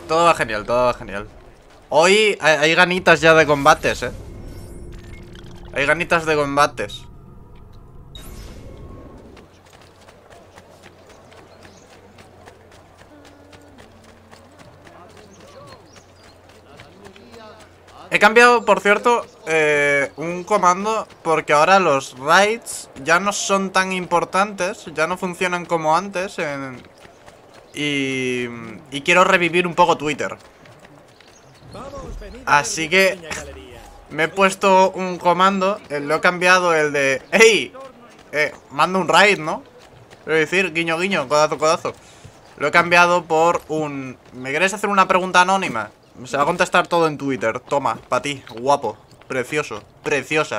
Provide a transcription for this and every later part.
Todo va genial, todo va genial. Hoy hay ganitas ya de combates, Hay ganitas de combates. He cambiado, por cierto, un comando porque ahora los raids ya no son tan importantes, ya no funcionan como antes y quiero revivir un poco Twitter. Así que me he puesto un comando, lo he cambiado, el de ¡Ey! Manda un raid, ¿no? Quiero decir, guiño, guiño, codazo, codazo. Lo he cambiado por un... ¿Me quieres hacer una pregunta anónima? Se va a contestar todo en Twitter. Toma, para ti, guapo, precioso, preciosa,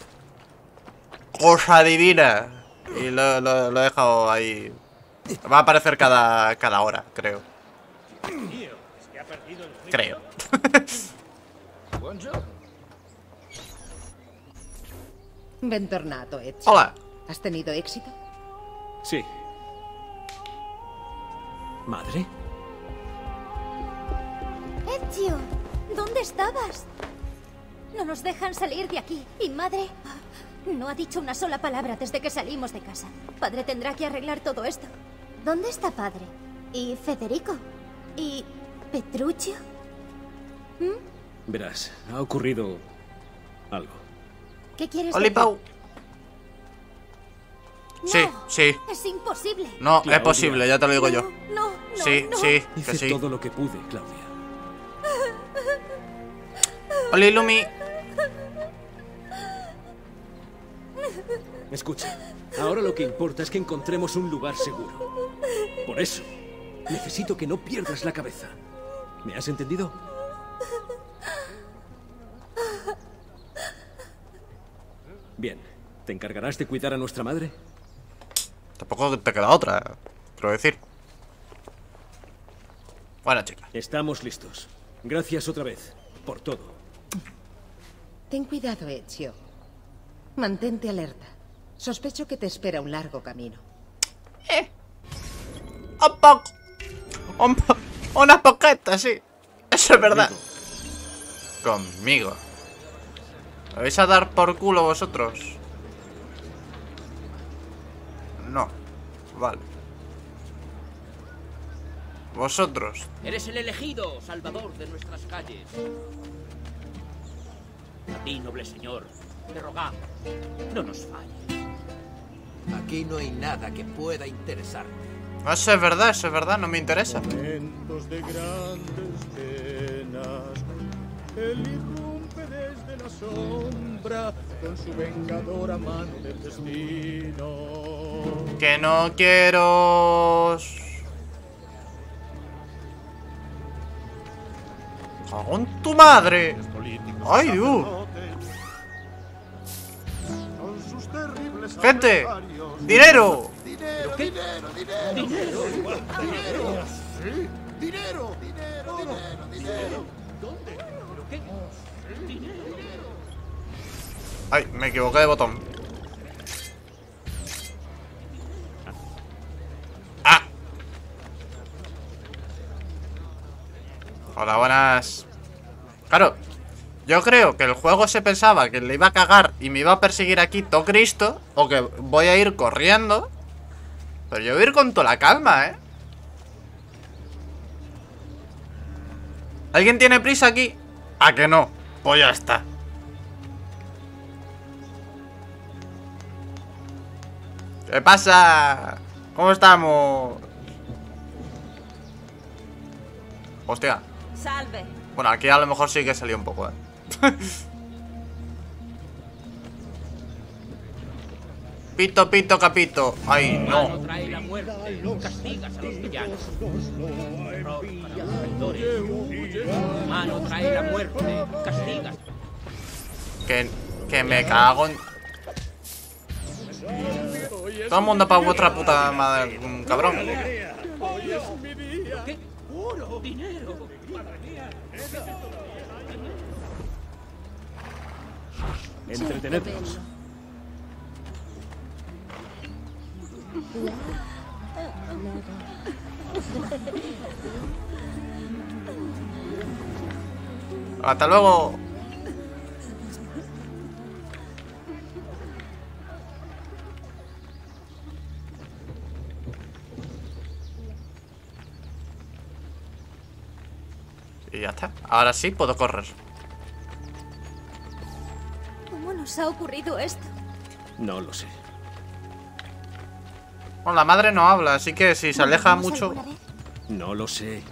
cosa divina. Y lo he dejado ahí. Va a aparecer cada hora, creo. Creo. Bentornato, Ezio. Hola. ¿Has tenido éxito? Sí. ¿Madre? Ezio, ¿dónde estabas? No nos dejan salir de aquí. ¿Y madre? No ha dicho una sola palabra desde que salimos de casa. Padre tendrá que arreglar todo esto. ¿Dónde está padre? ¿Y Federico? ¿Y Petruccio? Verás, ha ocurrido algo. ¿Qué quieres Oli, decir? Pau. No, Sí, sí. es imposible. No, Claudia. es posible, ya te lo digo yo. No, Sí, no. sí, que Hice sí. todo lo que pude, Claudia. Oli, Lumi. Escucha, ahora lo que importa es que encontremos un lugar seguro. Por eso, necesito que no pierdas la cabeza. ¿Me has entendido? Bien, ¿te encargarás de cuidar a nuestra madre? Tampoco te queda otra, quiero decir. Bueno, chica. Estamos listos. Gracias otra vez, por todo. Ten cuidado, Ezio. Mantente alerta. Sospecho que te espera un largo camino. Un poco. Unas poquetas, sí. Eso es verdad. Conmigo. ¿Me vais a dar por culo vosotros? No. Vale. Vosotros. Eres el elegido, salvador de nuestras calles. A ti, noble señor, te rogamos, no nos falles. Aquí no hay nada que pueda interesarte. Eso es verdad, no me interesa. Momentos de grandes penas, él irrumpe desde la sombra con su vengadora mano del destino. Que no quiero... ¡Cago en tu madre! ¡Ay, Dios! ¡Gente! ¡Dinero! ¡Dinero, dinero, dinero! ¡Dinero! ¡Dinero! ¡Sí! ¡Dinero! ¡Dinero, dinero, dinero! ¿Dónde? ¿Pero qué? ¿Dinero? Ay, me equivoqué de botón. ¡Ah! Hola, buenas. Claro, yo creo que el juego se pensaba que le iba a cagar y me iba a perseguir aquí todo Cristo, o que voy a ir corriendo. Pero yo voy a ir con toda la calma, ¿eh? ¿Alguien tiene prisa aquí? ¿A que no? Pues ya está. ¿Qué pasa? ¿Cómo estamos? Hostia. Salve. Bueno, aquí a lo mejor sí que salió un poco, ¿eh? Pito, pito, capito. Ay, Mano no. trae la muerte, castigas a los villanos. Rock para los traidores. Mano trae la muerte, castigas. Que me cago en... Todo el mundo para vuestra puta madre, cabrón. ¿Qué? Dinero. Entretenednos. Hasta luego. Y ya está. Ahora sí puedo correr. ¿Cómo nos ha ocurrido esto? No lo sé. Bueno, la madre no habla, así que si se aleja ¿Volveremos mucho... alguna vez? No lo sé.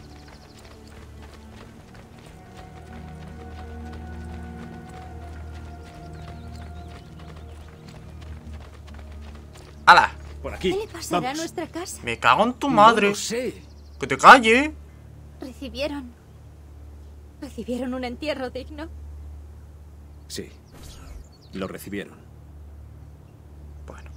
¡Hala! Por aquí. ¿Qué le pasará a Vamos. nuestra casa? Me cago en tu No madre. lo sé. ¡Que te calle! ¿Recibieron un entierro digno? Sí. Lo recibieron. Bueno.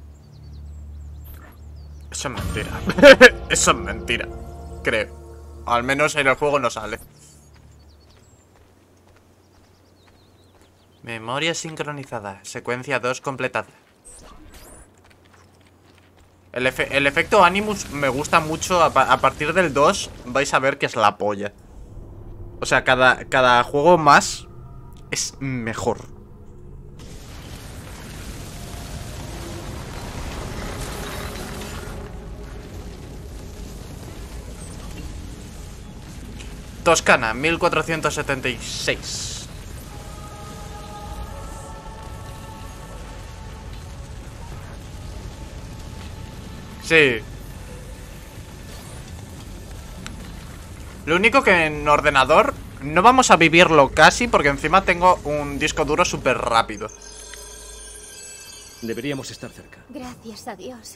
Eso es mentira. Eso es mentira. Creo. Al menos en el juego no sale. Memoria sincronizada. Secuencia 2 completada. El efecto Animus me gusta mucho. A partir del 2 vais a ver que es la polla. O sea, cada juego más es mejor. Toscana, 1476. Sí. Lo único que en ordenador no vamos a vivirlo casi, porque encima tengo un disco duro súper rápido. Deberíamos estar cerca. Gracias a Dios.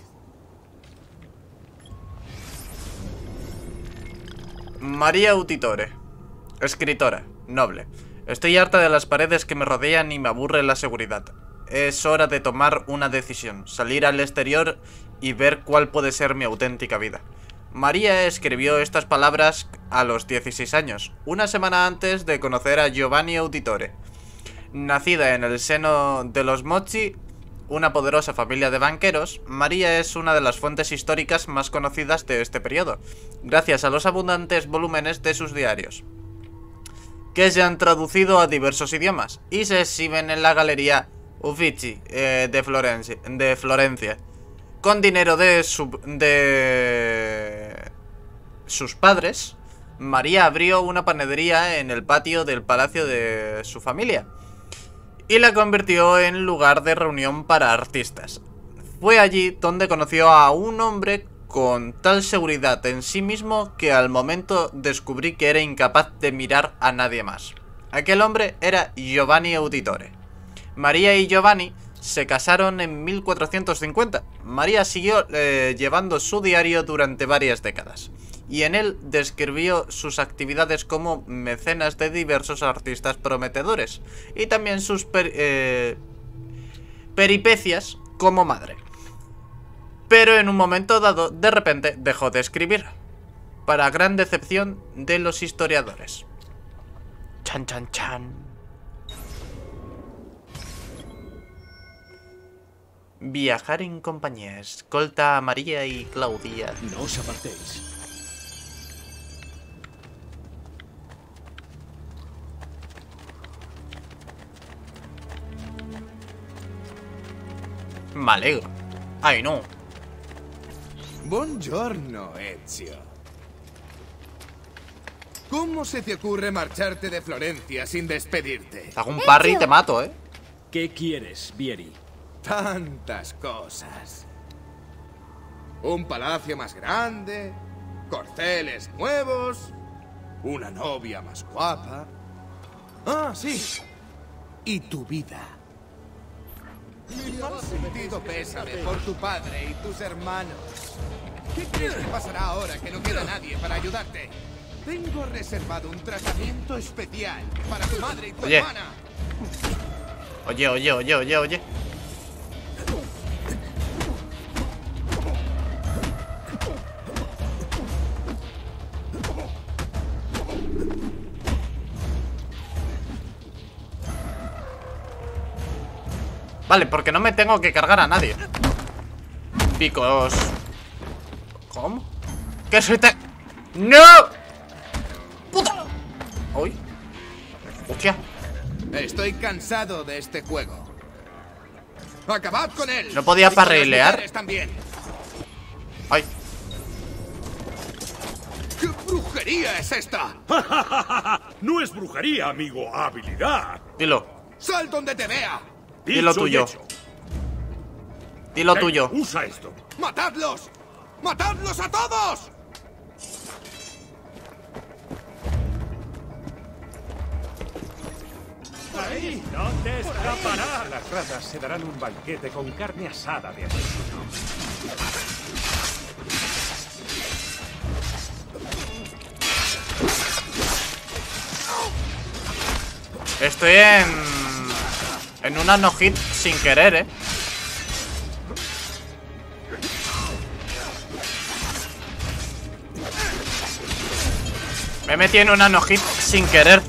María Auditore, escritora, noble. Estoy harta de las paredes que me rodean y me aburre la seguridad. Es hora de tomar una decisión, salir al exterior y ver cuál puede ser mi auténtica vida. María escribió estas palabras a los 16 años, una semana antes de conocer a Giovanni Auditore. Nacida en el seno de los Mochi, una poderosa familia de banqueros, María es una de las fuentes históricas más conocidas de este periodo, gracias a los abundantes volúmenes de sus diarios, que se han traducido a diversos idiomas y se exhiben en la Galería Uffizi de Florencia. Con dinero de sus padres, María abrió una panadería en el patio del palacio de su familia y la convirtió en lugar de reunión para artistas. Fue allí donde conoció a un hombre con tal seguridad en sí mismo que al momento descubrí que era incapaz de mirar a nadie más. Aquel hombre era Giovanni Auditore. María y Giovanni se casaron en 1450. María siguió llevando su diario durante varias décadas y en él describió sus actividades como mecenas de diversos artistas prometedores y también sus peripecias como madre. Pero en un momento dado, de repente, dejó de escribir, para gran decepción de los historiadores. Chan, chan, chan. Viajar en compañía. Escolta a María y Claudia. No os apartéis. Me alegro. Ay, no. Buongiorno, Ezio. ¿Cómo se te ocurre marcharte de Florencia sin despedirte? Te hago un parry y te mato, ¿eh? ¿Qué quieres, Vieri? Tantas cosas. Un palacio más grande, corceles nuevos, una novia más guapa. Ah, sí. Y tu vida. Mi mal sentido pésame por tu padre y tus hermanos. ¿Qué crees que pasará ahora que no queda nadie para ayudarte? Tengo reservado un tratamiento especial para tu madre y tu hermana. Oye. Vale, porque no me tengo que cargar a nadie. Picos. ¿Cómo? ¡Que se te... ¡No! ¡Puta! ¡Uy! ¡Hostia! Estoy cansado de este juego. ¡Acabad con él! ¿No podía Y con las parrilear? mujeres también. ¡Ay! ¿Qué brujería es esta? No es brujería, amigo. Habilidad. Dilo. ¡Sal donde te vea! Dilo Dicho y tuyo. hecho. Dilo Ven, tuyo. Usa esto. ¡Matadlos! ¡Matadlos a todos! Ahí, no te escaparás. Las ratas se darán un banquete con carne asada de asesino. Estoy en una no-hit sin querer, ¿eh? Me metí en una no-hit sin querer.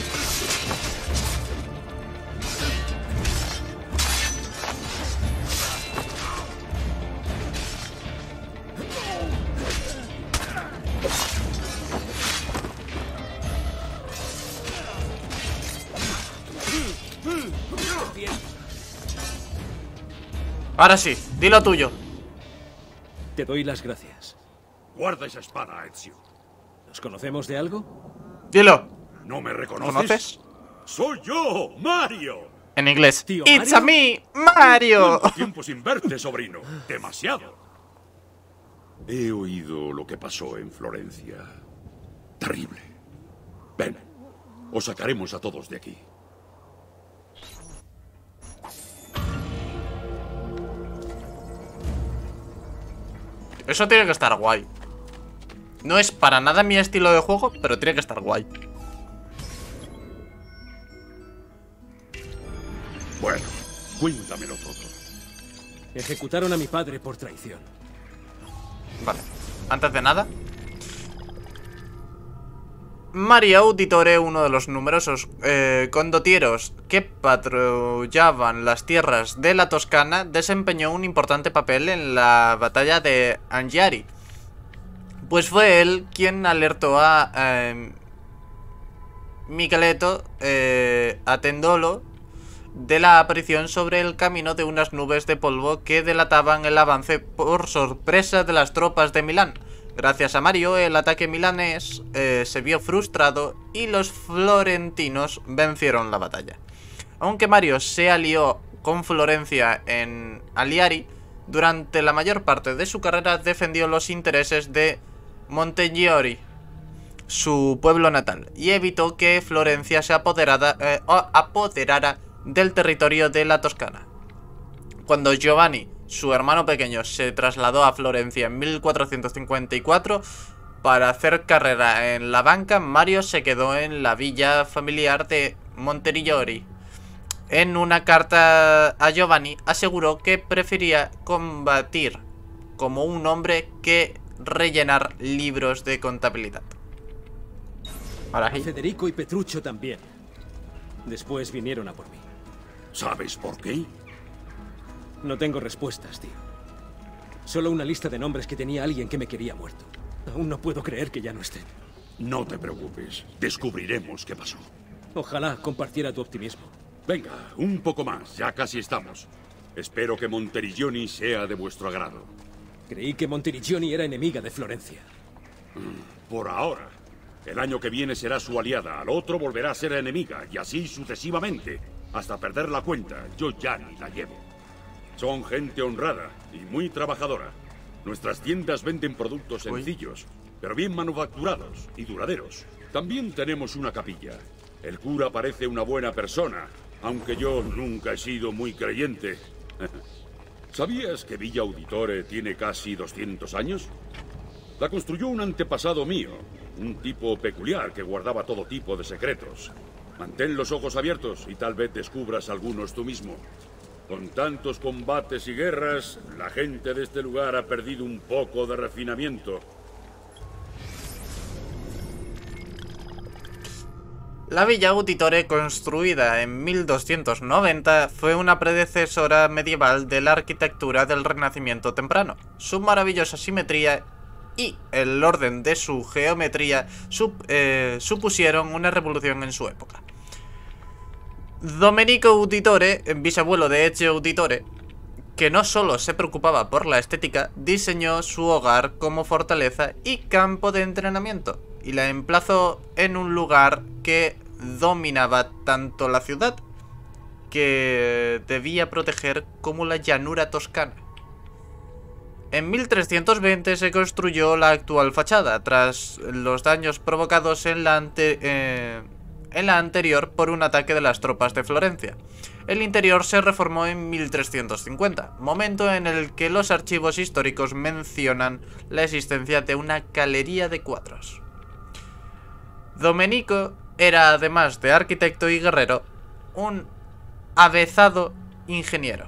Ahora sí, dilo tuyo. Te doy las gracias. Guarda esa espada, Ezio. ¿Nos conocemos de algo? Dilo. ¿No me reconoces? ¿Conoces? ¡Soy yo, Mario! En inglés. Tío, It's ¿Mario? a me, Mario. ¿Cuánto tiempo sin verte, sobrino? Demasiado. He oído lo que pasó en Florencia. Terrible. Ven, os sacaremos a todos de aquí. Eso tiene que estar guay. No es para nada mi estilo de juego, pero tiene que estar guay. Bueno, cuéntamelo todo. Ejecutaron a mi padre por traición. Vale. Antes de nada, Mario Auditore, uno de los numerosos condotieros que patrullaban las tierras de la Toscana, desempeñó un importante papel en la batalla de Anghiari. Pues fue él quien alertó a Micheletto Attendolo de la aparición sobre el camino de unas nubes de polvo que delataban el avance por sorpresa de las tropas de Milán. Gracias a Mario, el ataque milanés se vio frustrado y los florentinos vencieron la batalla. Aunque Mario se alió con Florencia en Aliari, durante la mayor parte de su carrera defendió los intereses de Montegiori, su pueblo natal, y evitó que Florencia se apoderara del territorio de la Toscana. Cuando Giovanni, su hermano pequeño, se trasladó a Florencia en 1454 para hacer carrera en la banca, Mario se quedó en la villa familiar de Montegiori. En una carta a Giovanni aseguró que prefería combatir como un hombre que rellenar libros de contabilidad. Ahora sí. Federico y Petruccio también. Después vinieron a por mí. ¿Sabes por qué? No tengo respuestas, tío. Solo una lista de nombres que tenía alguien que me quería muerto. Aún no puedo creer que ya no estén. No te preocupes. Descubriremos qué pasó. Ojalá compartiera tu optimismo. Venga, un poco más. Ya casi estamos. Espero que Monteriggioni sea de vuestro agrado. Creí que Monteriggioni era enemiga de Florencia. Por ahora. El año que viene será su aliada. Al otro volverá a ser enemiga. Y así sucesivamente. Hasta perder la cuenta. Yo ya ni la llevo. Son gente honrada y muy trabajadora. Nuestras tiendas venden productos sencillos, pero bien manufacturados y duraderos. También tenemos una capilla. El cura parece una buena persona, aunque yo nunca he sido muy creyente. ¿Sabías que Villa Auditore tiene casi 200 años? La construyó un antepasado mío, un tipo peculiar que guardaba todo tipo de secretos. Mantén los ojos abiertos y tal vez descubras algunos tú mismo. Con tantos combates y guerras, la gente de este lugar ha perdido un poco de refinamiento. La Villa Auditore, construida en 1290, fue una predecesora medieval de la arquitectura del Renacimiento temprano. Su maravillosa simetría y el orden de su geometría supusieron una revolución en su época. Domenico Uditore, bisabuelo de Ezio Auditore, que no solo se preocupaba por la estética, diseñó su hogar como fortaleza y campo de entrenamiento, y la emplazó en un lugar que dominaba tanto la ciudad que debía proteger como la llanura toscana. En 1320 se construyó la actual fachada, tras los daños provocados en la anterior por un ataque de las tropas de Florencia. El interior se reformó en 1350, momento en el que los archivos históricos mencionan la existencia de una galería de cuadros. Domenico era, además de arquitecto y guerrero, un avezado ingeniero.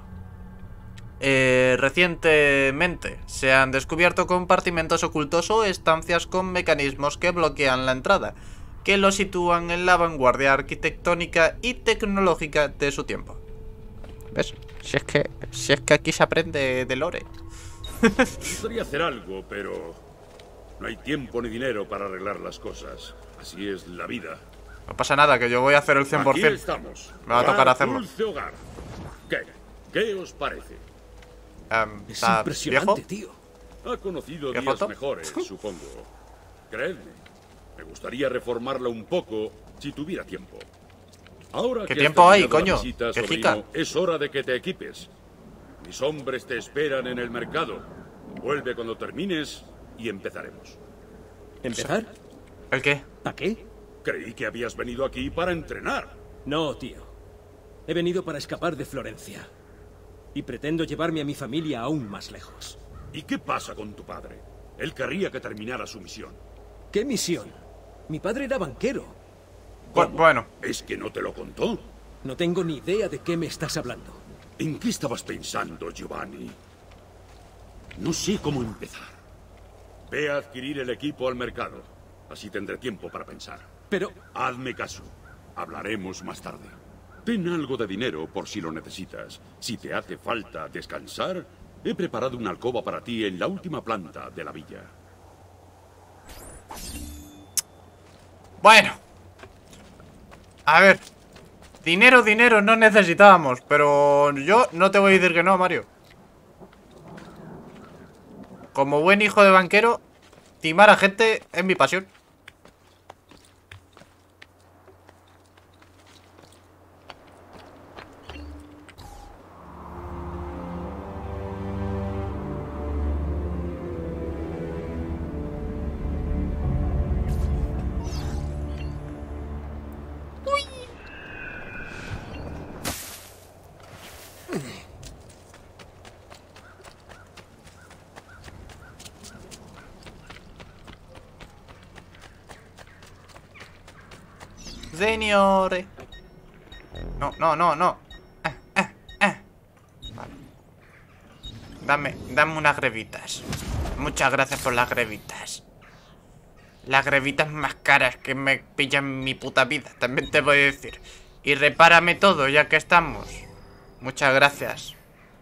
Recientemente se han descubierto compartimentos ocultos o estancias con mecanismos que bloquean la entrada, que lo sitúan en la vanguardia arquitectónica y tecnológica de su tiempo. ¿Ves? Si es que aquí se aprende de lore. Me gustaría hacer algo, pero no hay tiempo ni dinero para arreglar las cosas. Así es la vida. No pasa nada, que yo voy a hacer el 100%. Aquí estamos. Me va a tocar hacerlo. Dulce hogar. ¿Qué os parece? Es impresionante, tío. Ha conocido días mejores, supongo. Creedme. Me gustaría reformarla un poco si tuviera tiempo. Ahora ¿qué que tiempo hay, terminado la coño? visita, ¿Qué sobrino, jica? es hora de que te equipes. Mis hombres te esperan en el mercado. Vuelve cuando termines y empezaremos. ¿Empezar? ¿El qué? ¿Para qué? Creí que habías venido aquí para entrenar. No, tío. He venido para escapar de Florencia. Y pretendo llevarme a mi familia aún más lejos. ¿Y qué pasa con tu padre? Él querría que terminara su misión. ¿Qué misión? Mi padre era banquero. Bueno. ¿Es que no te lo contó? No tengo ni idea de qué me estás hablando. ¿En qué estabas pensando, Giovanni? No sé cómo empezar. Ve a adquirir el equipo al mercado. Así tendré tiempo para pensar. Pero... Hazme caso. Hablaremos más tarde. Ten algo de dinero por si lo necesitas. Si te hace falta descansar, he preparado una alcoba para ti en la última planta de la villa. Bueno. A ver. Dinero no necesitábamos, pero yo no te voy a decir que no, Mario. Como buen hijo de banquero, timar a gente es mi pasión. Señores. No. Vale. Dame unas grevitas. Muchas gracias por las grevitas. Las grevitas más caras que me pillan mi puta vida, también te voy a decir. Y repárame todo, ya que estamos. Muchas gracias.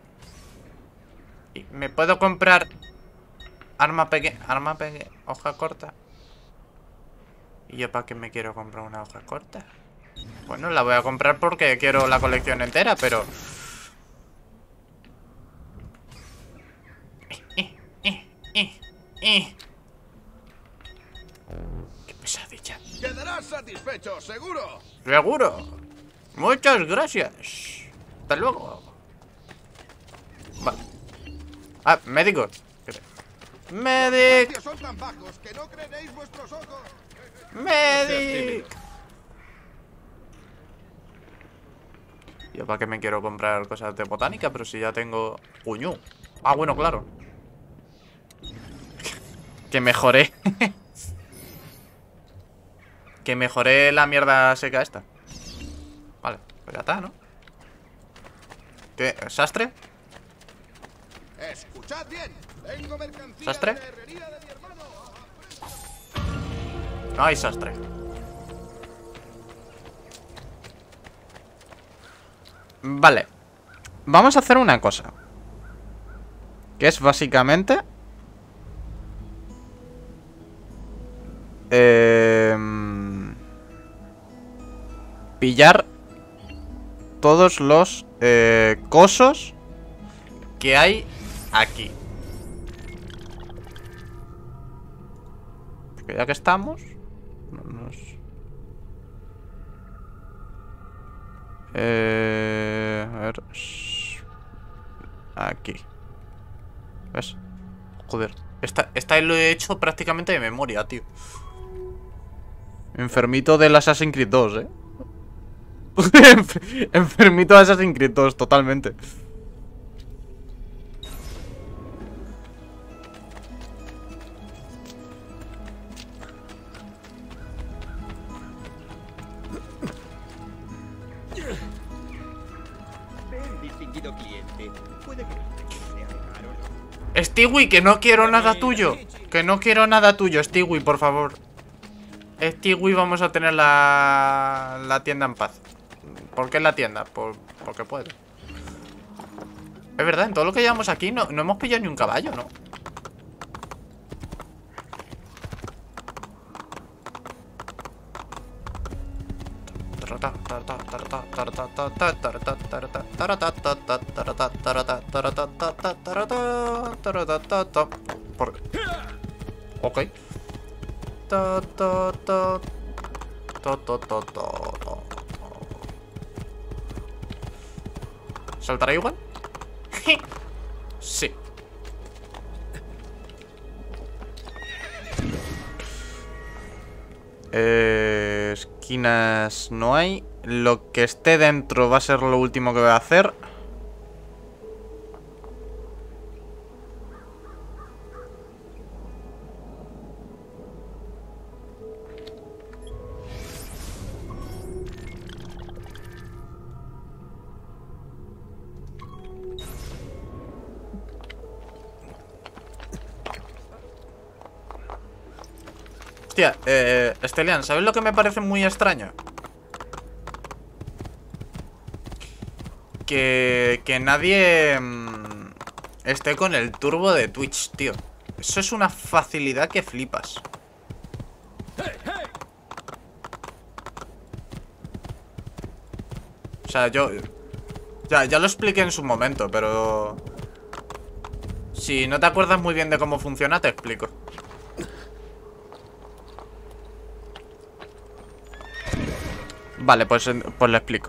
¿Y me puedo comprar arma pequeña, hoja corta? ¿Y yo para qué me quiero comprar una hoja corta? Bueno, la voy a comprar porque quiero la colección entera, pero... Qué pesadilla. Quedarás satisfecho, seguro. Seguro. Muchas gracias. Hasta luego. Vale. Ah, médico. Medic. Son tan bajos que no creeréis vuestros ojos. Medic. Yo para qué me quiero comprar cosas de botánica, pero si ya tengo puñú. Ah, bueno, claro. Que mejoré. Que mejoré la mierda seca esta. Vale, pues ya está, ¿no? ¿Qué? ¿Sastre? Escuchad bien. Tengo mercancía ¿Sastre? de la herrería de mi hermano. No hay sastre. Vale. Vamos a hacer una cosa. Que es básicamente... pillar todos los cosos que hay aquí. Porque ya que estamos, a ver. Aquí. ¿Ves? Joder. Esta lo he hecho prácticamente de memoria, tío. Enfermito del Assassin's Creed 2, Enfermito de Assassin's Creed 2, totalmente. Distinguido cliente, puede que Stewie, que no quiero nada tuyo. Que no quiero nada tuyo, Stewie, por favor. Stewie, vamos a tener la tienda en paz. ¿Por qué la tienda? Porque puedo. Es verdad, en todo lo que llevamos aquí no hemos pillado ni un caballo, ¿no? Ok. ¿Saltará igual? Sí. Esquinas no hay. Lo que esté dentro va a ser lo último que voy a hacer. Hostia, Stelian, ¿sabes lo que me parece muy extraño? Que nadie esté con el turbo de Twitch, tío. Eso es una facilidad que flipas. O sea, yo ya lo expliqué en su momento, pero si no te acuerdas muy bien de cómo funciona, te explico. Vale, pues le explico.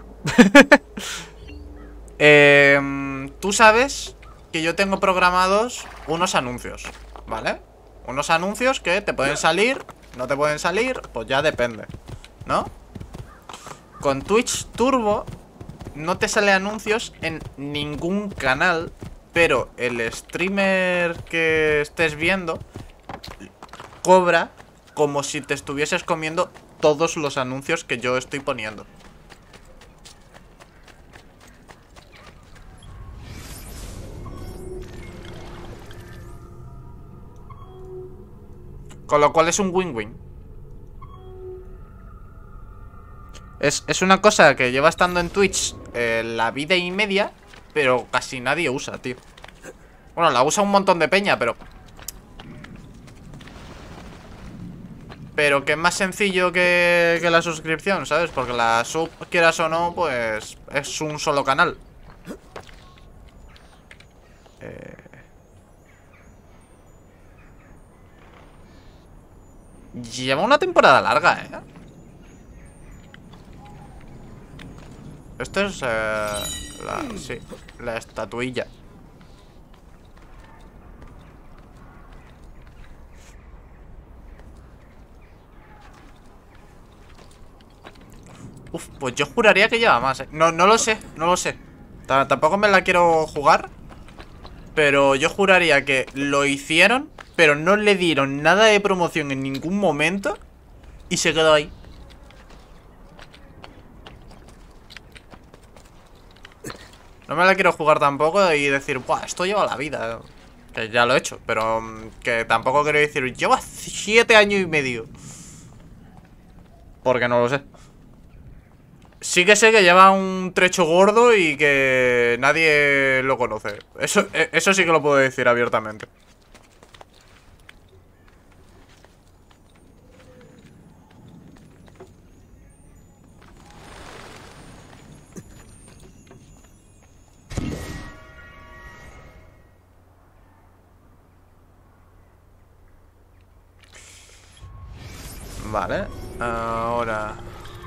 Tú sabes que yo tengo programados unos anuncios, ¿vale? Unos anuncios que te pueden salir, no te pueden salir, pues ya depende, ¿no? Con Twitch Turbo no te sale anuncios en ningún canal, pero el streamer que estés viendo cobra como si te estuvieses comiendo todos los anuncios que yo estoy poniendo. Con lo cual es un win-win. Es una cosa que lleva estando en Twitch la vida y media, pero casi nadie usa, tío. Bueno, la usa un montón de peña, pero que es más sencillo que la suscripción, ¿sabes? Porque la sub, quieras o no, pues es un solo canal. Lleva una temporada larga, ¿eh? Esto es sí, la estatuilla. Uf, pues yo juraría que lleva más, ¿eh? No lo sé, no lo sé. Tampoco me la quiero jugar, pero yo juraría que lo hicieron, pero no le dieron nada de promoción en ningún momento y se quedó ahí. No me la quiero jugar tampoco y decir, buah, esto lleva la vida. Que ya lo he hecho, pero que tampoco quiero decir, lleva 7 años y medio. Porque no lo sé. Sí que sé que lleva un trecho gordo y que nadie lo conoce. Eso sí que lo puedo decir abiertamente. Vale. Ahora...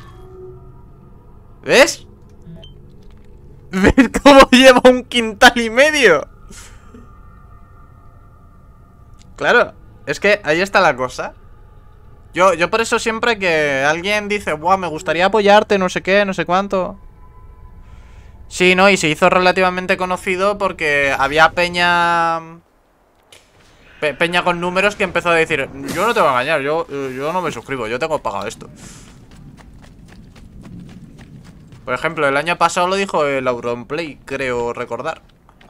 ¿Ves? ¿Ves cómo lleva 1,5 quintales? Claro, es que ahí está la cosa. Yo por eso siempre que alguien dice, buah, me gustaría apoyarte, no sé qué, no sé cuánto. Sí, ¿no? Y se hizo relativamente conocido porque había peña... Peña con números que empezó a decir, yo no te voy a engañar, yo no me suscribo, yo tengo pagado esto. Por ejemplo, el año pasado lo dijo el Auronplay, creo recordar.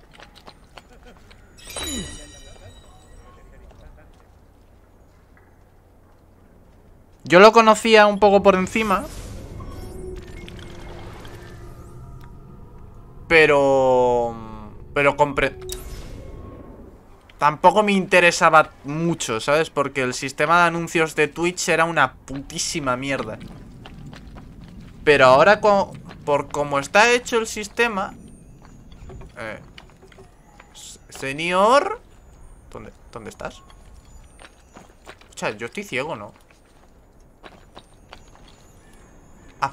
Yo lo conocía un poco por encima, pero tampoco me interesaba mucho, ¿sabes? Porque el sistema de anuncios de Twitch era una putísima mierda. Pero ahora, por cómo está hecho el sistema... Señor... ¿Dónde estás? O sea, yo estoy ciego, ¿no? Ah.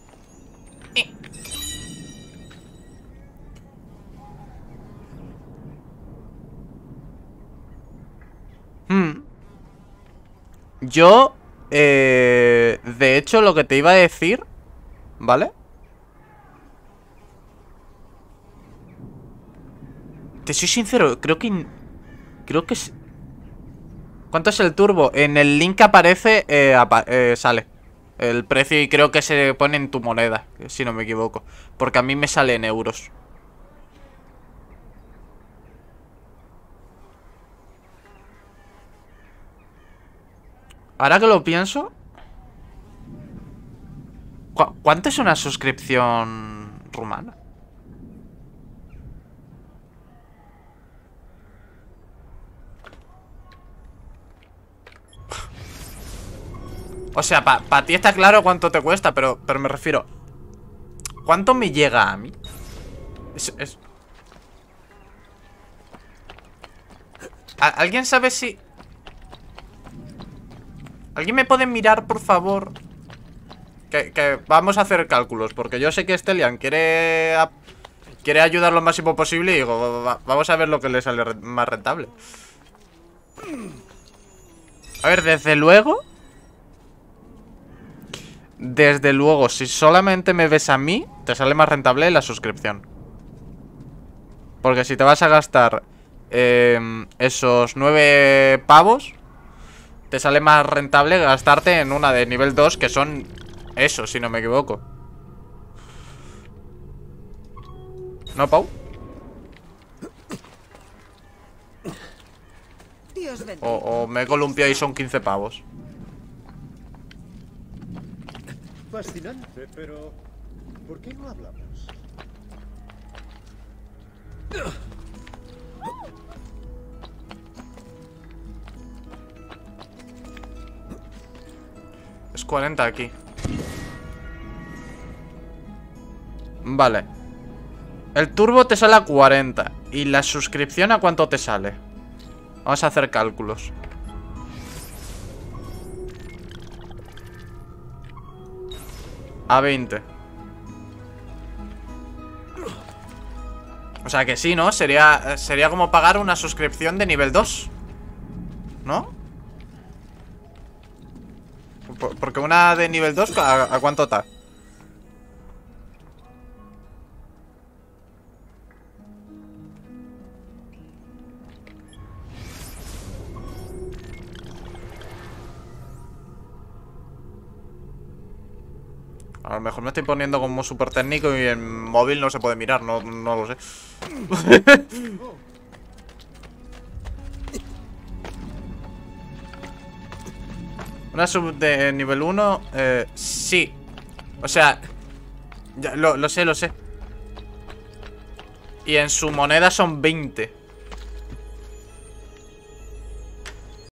Yo, de hecho, lo que te iba a decir, ¿vale? Te soy sincero, creo que es... ¿Cuánto es el turbo? En el link que aparece, sale el precio y creo que se pone en tu moneda, si no me equivoco. Porque a mí me sale en euros. Ahora que lo pienso, ¿cuánto es una suscripción rumana? O sea, para ti está claro cuánto te cuesta, pero me refiero, ¿cuánto me llega a mí? ¿Alguien sabe si... ¿Alguien me puede mirar, por favor? Que vamos a hacer cálculos, porque yo sé que Stelian quiere ayudar lo máximo posible y digo, vamos a ver lo que le sale más rentable. A ver, desde luego, si solamente me ves a mí, te sale más rentable la suscripción. Porque si te vas a gastar esos 9 pavos, te sale más rentable gastarte en una de nivel 2, que son eso, si no me equivoco. ¿No, Pau? O me he columpiado y son 15 pavos. Fascinante, pero ¿por qué no hablamos? Es 40 aquí. Vale. El turbo te sale a 40. ¿Y la suscripción a cuánto te sale? Vamos a hacer cálculos. A 20. O sea que sí, ¿no? Sería como pagar una suscripción de nivel 2, ¿no? Porque una de nivel 2, ¿a cuánto está? A lo mejor me estoy poniendo como súper técnico y en móvil no se puede mirar, no lo sé. Una sub de nivel 1, sí. O sea, ya, lo sé. Y en su moneda son 20.